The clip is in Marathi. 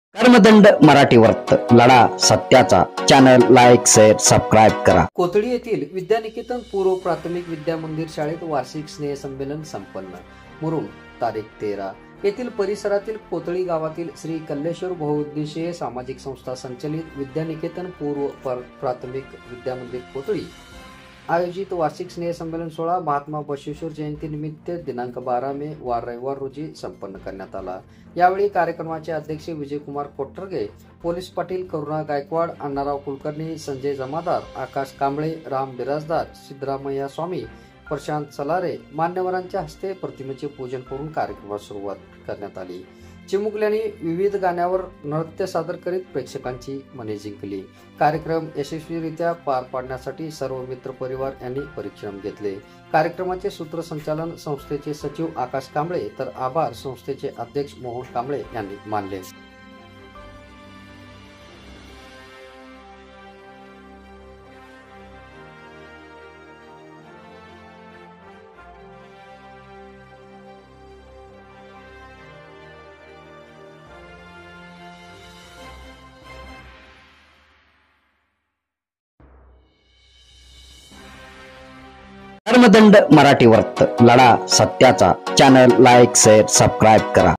कर्मदंड मराठी वर्त लढा सत्याचा चॅनल लाईक शेअर सबस्क्राईब करा। कोथळी येथील विद्यानिकेतन पूर्व प्राथमिक विद्या मंदिर शाळेत वार्षिक स्नेहसंमेलन संपन्न। मुरुम तारीख 13 येथील परिसरातील कोथळी गावातील श्री कल्लेश्वर बहुउद्देशीय सामाजिक संस्था संचलित विद्यानिकेतन पूर्व प्राथमिक विद्या मंदिर कोथळी आयोजित वार्षिक स्नेहसंमेलन सोहळा महात्मा बसवेश्वर जयंती निमित्त दिनांक 12 मे वार रविवार रोजी संपन्न करण्यात आला। यावेळी कार्यक्रमाचे अध्यक्ष विजयकुमार कोटरगे, पोलीस पाटील करुणा गायकवाड, अण्णाराव कुलकर्णी, संजय जमादार, आकाश कांबळे, राम बिराजदार, सिद्धरामय्या स्वामी, प्रशांत सलारे मान्यवरांच्या हस्ते प्रतिमेचे पूजन करून कार्यक्रमास सुरुवात करण्यात आली। चिमुकल्यांनी विविध गाण्यावर नृत्य सादर करीत प्रेक्षकांची मने जिंकली। कार्यक्रम यशस्वीरित्या पार पाडण्यासाठी सर्व मित्र परिवार यांनी परिश्रम घेतले। कार्यक्रमाचे सूत्रसंचालन संस्थेचे सचिव आकाश कांबळे तर आभार संस्थेचे अध्यक्ष मोहन कांबळे यांनी मानले। कर्मदंड मराठी वर्त लढा सत्याचा चॅनल लाईक शेअर सबस्क्राईब करा।